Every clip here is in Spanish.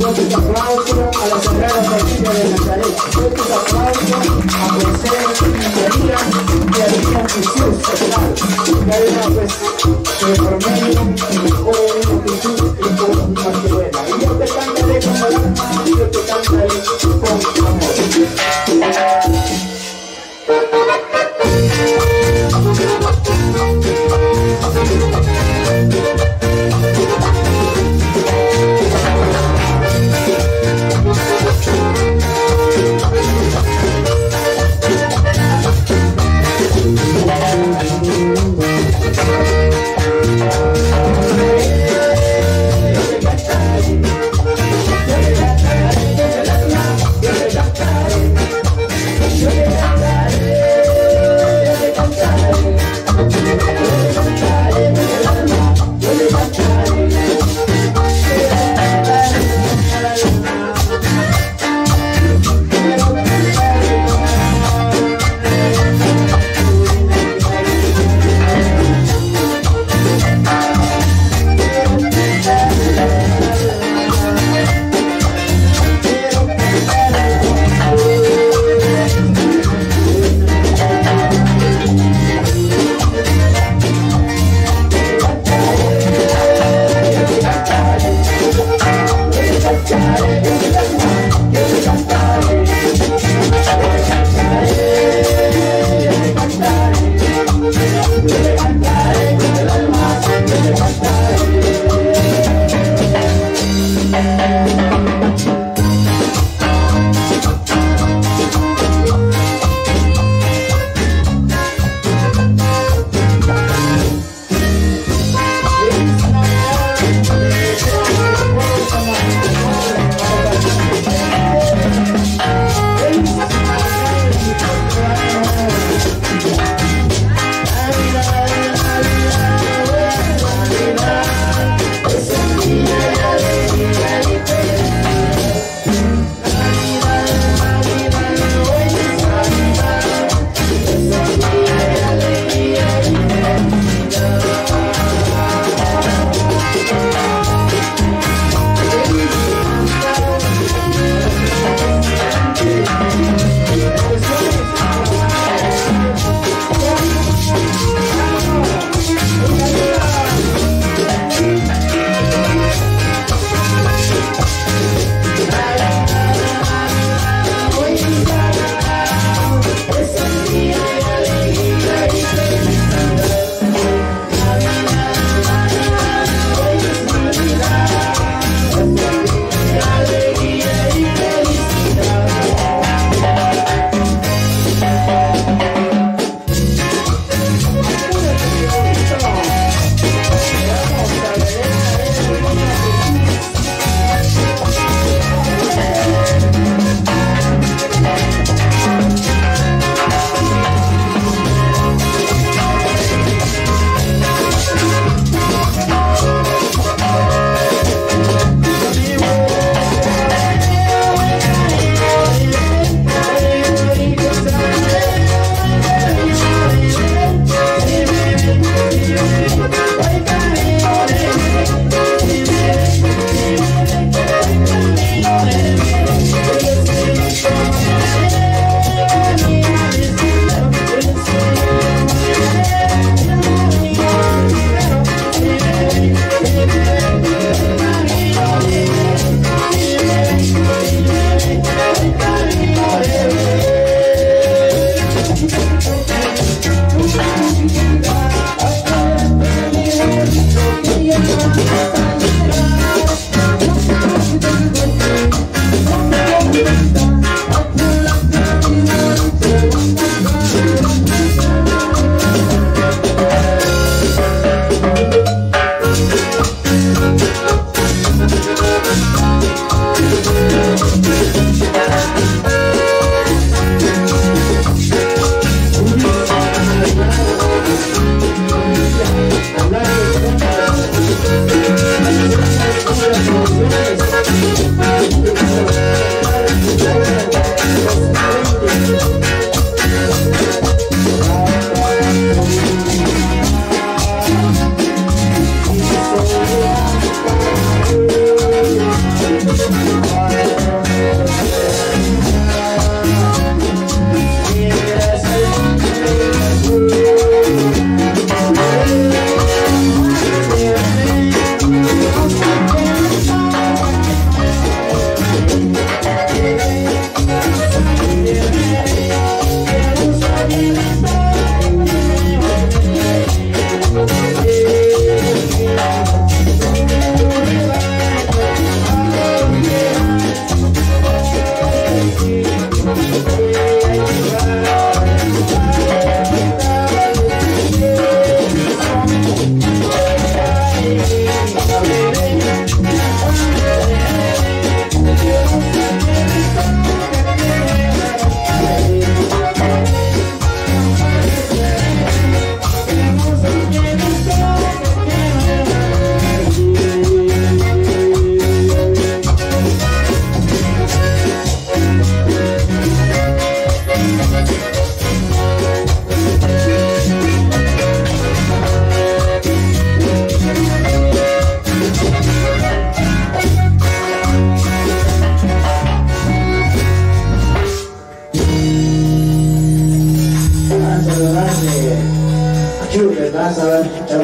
Fuertes aplausos a la Sagrada Familia de Nazaret. Fuertes aplausos a José y María Jesús, claro. Ya era pues por medio mejor una actitud y por una parte buena. Y yo te cantaré con el alma, yo te cantaré con amor.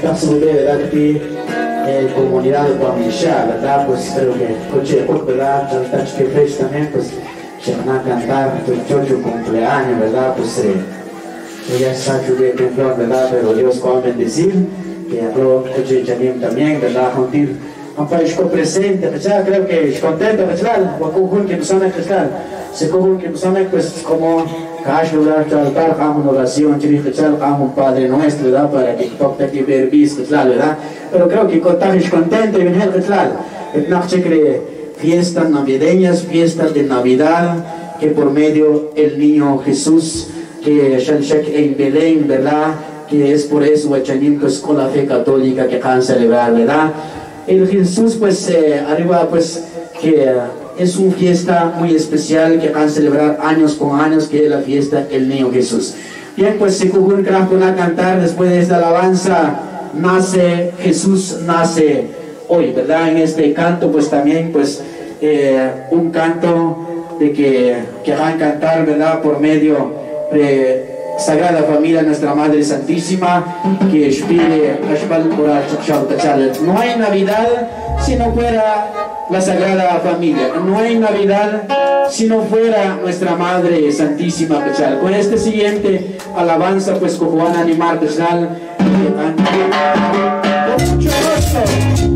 posible, ¿verdad? Que comunidad familiar, ¿verdad? Pues creo que coche, ¿verdad? Tantas que fez también, pues se van a cantar tu cumpleaños, ¿verdad? Pues ya sabe que flor, ¿verdad? Pero Dios va a bendecir, que habló coche también, ¿verdad? Juntir, aunque esco presente, ¿verdad? Creo que es contento, ¿verdad? O con que nos han ¿verdad? Se cogen que nos han pues como cash lugar tratar como una oración, chirichal como un Padre Nuestro, ¿verdad? Para que toque que ver visto, ¿verdad? Pero creo que contamos contento y bien, ¿verdad? Es una fiestas navideñas, fiestas de Navidad, que por medio el niño Jesús, que en Belén, ¿verdad? Que es por eso pues con la fe católica que van a celebrar, ¿verdad? El Jesús pues arriba pues que es una fiesta muy especial que van a celebrar años con años, que es la fiesta del niño Jesús. Bien, pues se cubre a cantar después de esta alabanza, nace Jesús, nace hoy, ¿verdad? En este canto pues también pues un canto de que van a cantar, ¿verdad? Por medio de Sagrada Familia, nuestra Madre Santísima, que pide no hay Navidad si no fuera la Sagrada Familia, no hay Navidad si no fuera nuestra Madre Santísima. Con este siguiente alabanza pues como van a animar con mucho gusto.